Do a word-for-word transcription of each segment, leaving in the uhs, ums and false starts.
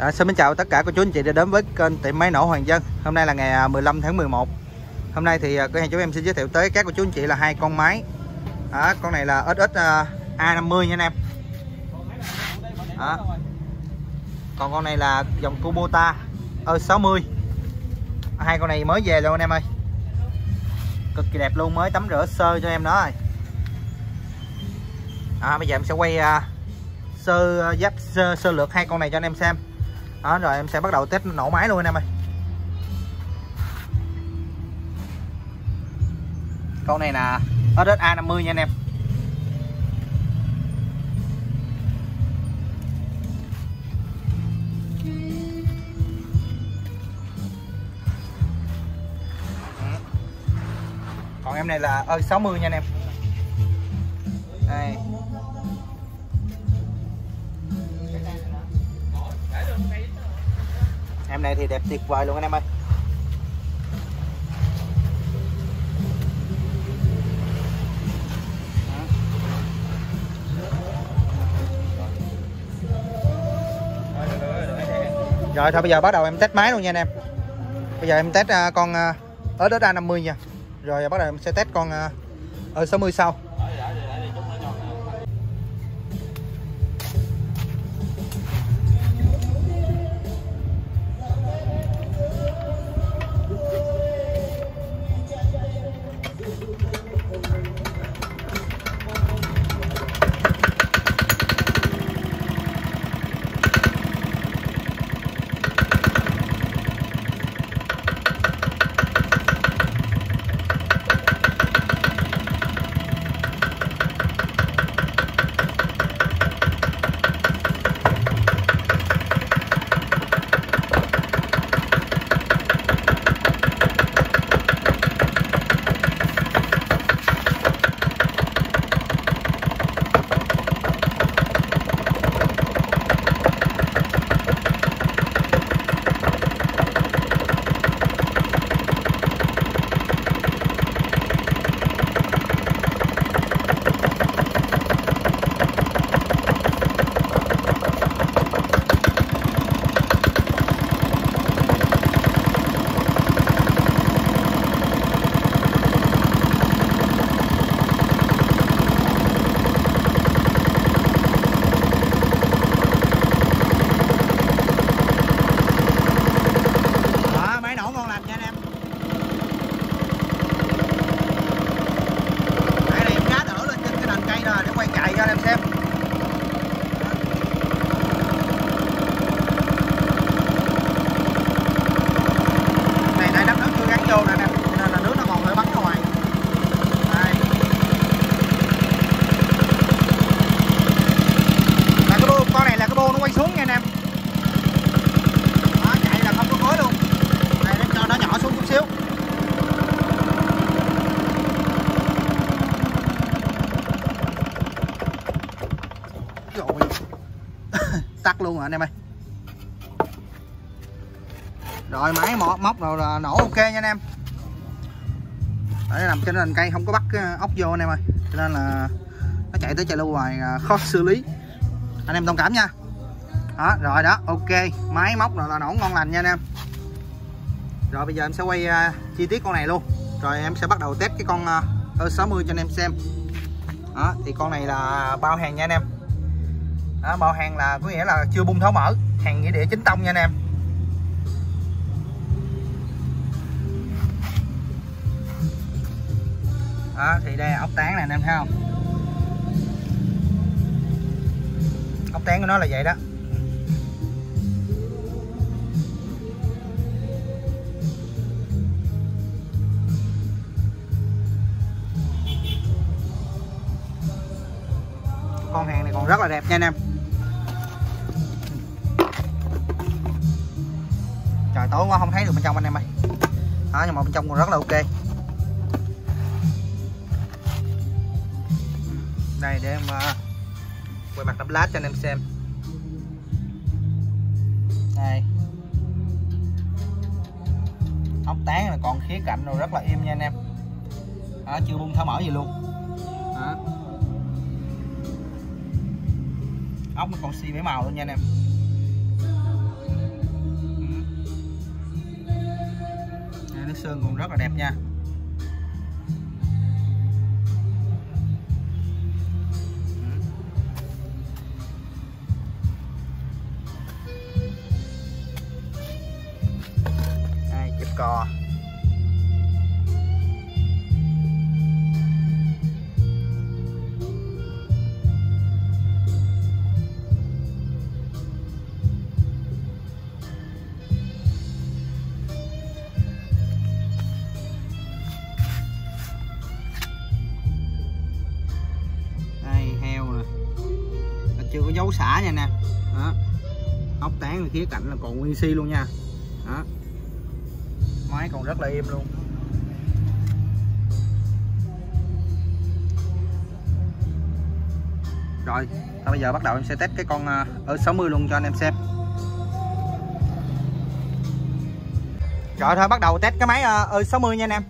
À, xin chào tất cả cô chú anh chị đã đến với kênh tiệm máy nổ Hoàng Dân. Hôm nay là ngày mười lăm tháng mười một. Hôm nay thì cửa hàng chúng em xin giới thiệu tới các cô chú anh chị là hai con máy. À, con này là ét ét A năm mươi nha anh em. À, còn con này là dòng Kubota E sáu mươi. Hai con này mới về luôn anh em ơi. Cực kỳ đẹp luôn, mới tắm rửa sơ cho em đó rồi. À, bây giờ em sẽ quay uh, sơ giáp sơ, sơ lược hai con này cho anh em xem. Đó, rồi em sẽ bắt đầu test nổ máy luôn anh em ơi. Con này là ét ét A năm mươi nha anh em. Còn em này là E sáu mươi nha anh em. Đây. Em này thì đẹp tuyệt vời luôn anh em ơi. Rồi thôi bây giờ bắt đầu em test máy luôn nha anh em. Bây giờ em test con ét ét A năm mươi nha. Rồi bắt đầu em sẽ test con E sáu mươi sau. Tắt luôn rồi anh em ơi. Rồi máy móc móc rồi là nổ ok nha anh em. Để nằm trên nền cây không có bắt ốc vô anh em ơi, cho nên là nó chạy tới chạy lưu hoài khó xử lý, anh em thông cảm nha. Đó rồi đó, ok, máy móc rồi là nổ ngon lành nha anh em. Rồi bây giờ em sẽ quay uh, chi tiết con này luôn, rồi em sẽ bắt đầu test cái con uh, E sáu mươi cho anh em xem. Đó thì con này là bao hàng nha anh em. Đó, bao hàng là có nghĩa là chưa bung tháo mở, hàng nghĩa địa chính tông nha anh em. Đó thì đây là ốc tán này anh em thấy không, ốc tán của nó là vậy đó. Con hàng này còn rất là đẹp nha anh em. Trời tối quá không thấy được bên trong anh em ơi. Đó, nhưng mà bên trong còn rất là ok. Đây để em uh, quay mặt nắp lá cho anh em xem. Đây. Ốc tán là còn khía cạnh rồi rất là im nha anh em. Đó, chưa bung tháo mở gì luôn. Đó. Ốc nó còn xi bảy màu luôn nha anh em. nước sơn còn rất là đẹp nha. Đây, chụp cò. Chưa có dấu xả nha nè. Đó. Ốc tán khía cạnh là còn nguyên si luôn nha. Đó. Máy còn rất là êm luôn. Rồi, thôi bây giờ bắt đầu em sẽ test cái con ở sáu mươi luôn cho anh em xem. Rồi thôi bắt đầu test cái máy ở sáu mươi nha anh em.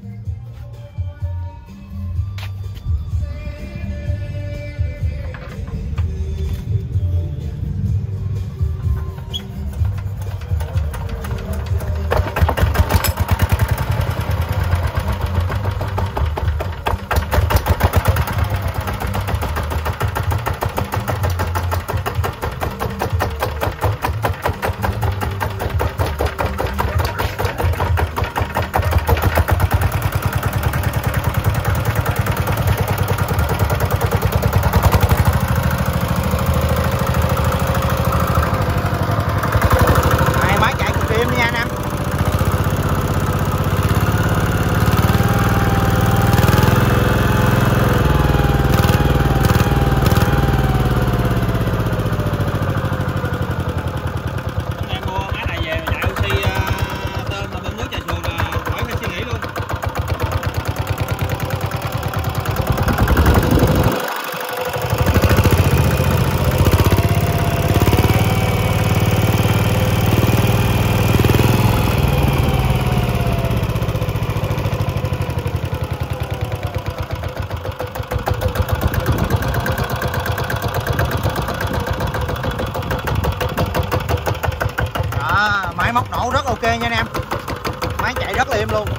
Máy móc nổ rất ok nha anh em. Máy chạy rất là êm luôn.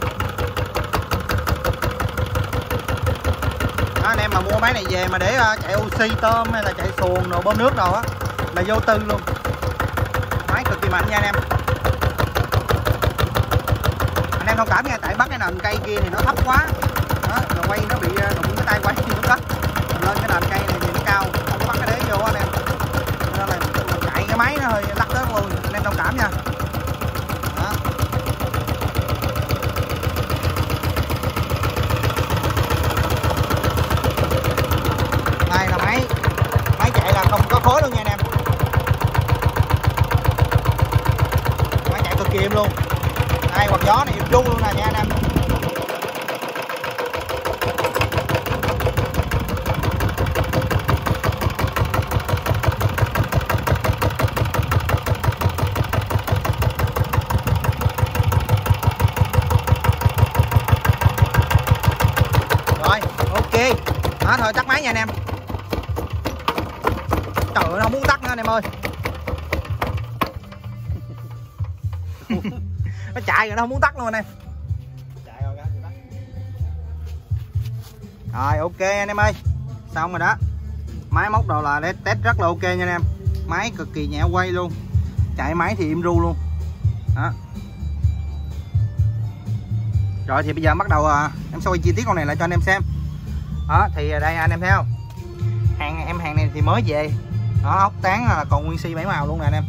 Đó, anh em mà mua máy này về mà để uh, chạy oxy tôm hay là chạy xuồng rồi bơm nước rồi á là vô tư luôn. Máy cực kỳ mạnh nha anh em. Anh em thông cảm nha, tại bắt cái nền cây kia thì nó thấp quá. Đó, rồi quay nó bị đụng cái tay quay thì lúc đó lên cái nền cây này thì nó cao, không có bắt cái đế vô anh em. Nên là chạy cái máy nó hơi lắc đất luôn, anh em thông cảm nha. Đó. Đây là máy máy chạy là không có khói luôn nha anh em. Máy chạy cực kỳ êm luôn. Đây quạt gió này êm ru luôn nè nha anh em. Đó, thôi tắt máy nha anh em. Trời ơi, nó không muốn tắt nữa anh em ơi. Nó chạy rồi nó không muốn tắt luôn anh em. Chạy rồi, rồi ok anh em ơi. Xong rồi đó. Máy móc đồ là để test rất là ok nha anh em. Máy cực kỳ nhẹ quay luôn. Chạy máy thì im ru luôn. Đó. Rồi thì bây giờ bắt đầu em sẽ quay chi tiết con này lại cho anh em xem. Đó thì đây anh em thấy không, hàng em hàng này thì mới về. Đó, ốc tán là còn nguyên si bảy màu luôn nè anh em.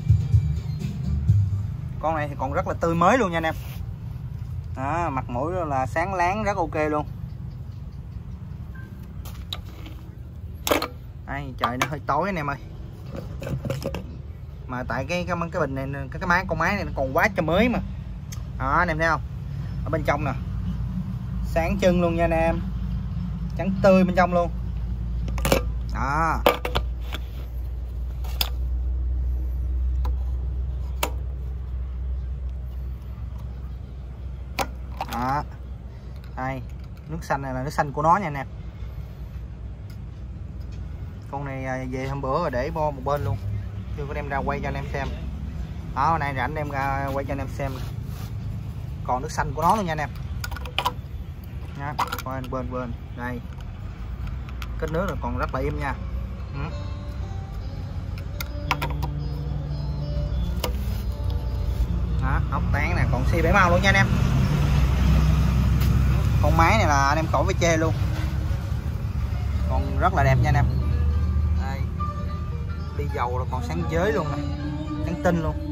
Con này thì còn rất là tươi mới luôn nha anh em. Đó, mặt mũi là sáng láng rất ok luôn. Đây, trời nó hơi tối anh em ơi. Mà tại cái cái cái bình này cái cái máy con máy này nó còn quá trời mới mà. Đó anh em thấy không, ở bên trong nè sáng trưng luôn nha anh em, trắng tươi bên trong luôn. Đó. Đó. Đây, nước xanh này là nước xanh của nó nha anh em. Con này về hôm bữa rồi để bo một bên luôn, chưa có đem ra quay cho anh em xem. Đó, nay rảnh đem ra quay cho anh em xem. còn nước xanh của nó luôn nha anh em. Nha, bên bên bên đây kết nước là còn rất là im nha. Ừ. Đó, ốc tán nè, còn xi bảy màu luôn nha anh em. Con máy này là anh em khỏi phải chê luôn, còn rất là đẹp nha anh em. Đây, đi dầu là còn sáng giới luôn nè, sáng tinh luôn.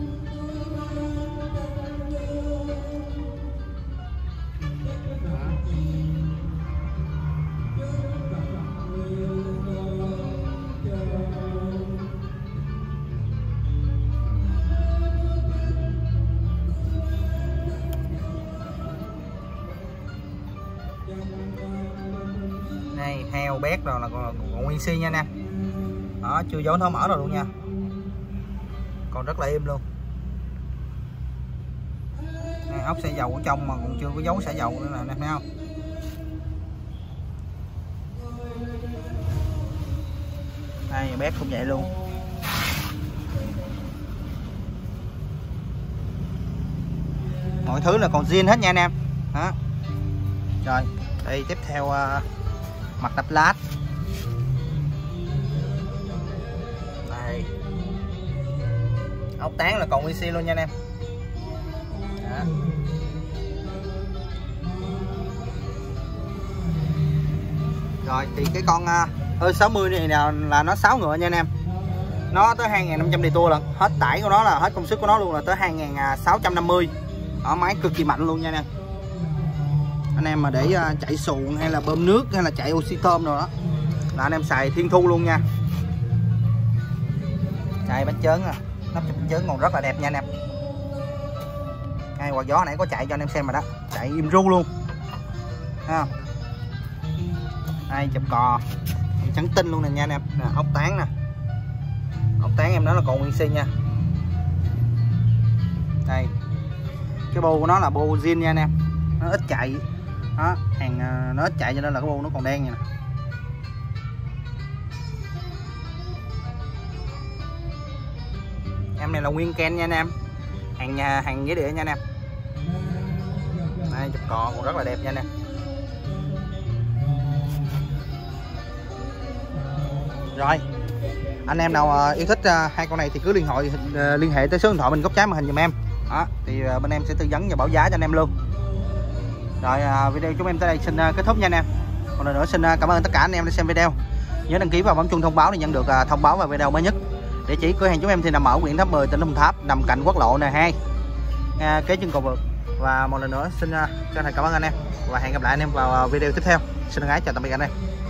Này heo bét rồi là còn, còn nguyên xi nha anh em. Đó, chưa dấu nó mở rồi luôn nha, còn rất là êm luôn. Này, ốc xả dầu ở trong mà còn chưa có dấu xả dầu nữa nè anh em thấy không. Đây bét cũng vậy luôn. Mọi thứ là còn zin hết nha anh em. Đó. Rồi đây tiếp theo uh, mặt đắp lát. Đây ốc tán là còn nguyên xi luôn nha anh em. Đó. Rồi thì cái con uh, sáu mươi này là, là nó sáu ngựa nha anh em. Nó tới hai nghìn năm trăm đi tua lần, hết tải của nó là hết công suất của nó luôn là tới hai nghìn sáu trăm năm mươi. Ở máy cực kỳ mạnh luôn nha anh em. Anh em mà để uh, chạy xuồng hay là bơm nước hay là chạy oxy tôm rồi đó là anh em xài thiên thu luôn nha. Đây bánh chớn à, nắp bánh chớn còn rất là đẹp nha anh em. Ngay quạt gió nãy có chạy cho anh em xem rồi đó, chạy im ru luôn. Thấy không? Đây chụp cò trắng tinh luôn nè nha anh em. Nè, ốc tán nè, ốc tán em đó là còn nguyên xi nha. Đây cái bô của nó là bô zin nha anh em, nó ít chạy đó, hàng nó ít chạy cho nên là cái bô nó còn đen nha nè. Em này là nguyên ken nha anh em, hàng nhà hàng nghĩa địa nha anh em. Đây chụp cò còn rất là đẹp nha anh em. Rồi anh em nào yêu thích hai con này thì cứ liên hệ liên hệ tới số điện thoại bên góc trái màn hình giùm em. Đó, thì bên em sẽ tư vấn và bảo giá cho anh em luôn. Rồi video chúng em tới đây xin kết thúc nha anh em. Còn lần nữa xin cảm ơn tất cả anh em đã xem video. Nhớ đăng ký và bấm chuông thông báo để nhận được thông báo về video mới nhất. Địa chỉ cửa hàng chúng em thì nằm ở huyện Tháp mười, tỉnh Đồng Tháp, nằm cạnh quốc lộ N hai, kế chân cầu vượt. Và một lần nữa xin chân thành cảm ơn anh em và hẹn gặp lại anh em vào video tiếp theo. Xin thân ái chào tạm biệt anh em.